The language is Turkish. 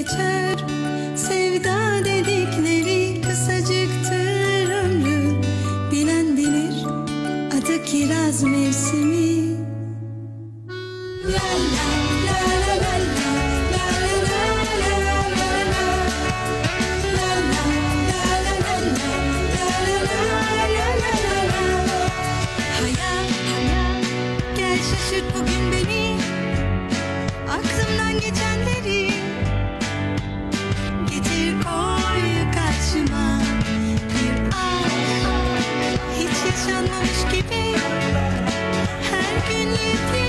geçer. Sevda dedikleri kısacıktır ömrü. Bilen bilir adı kiraz mevsimi. La la la la la la la la la la la. La la la la la la la la la. Hayat, gel şaşırt bugün beni. Aklımdan geçenleri getir koy karşıma. Bir an hiç yaşanmamış gibi her gün yetiyor.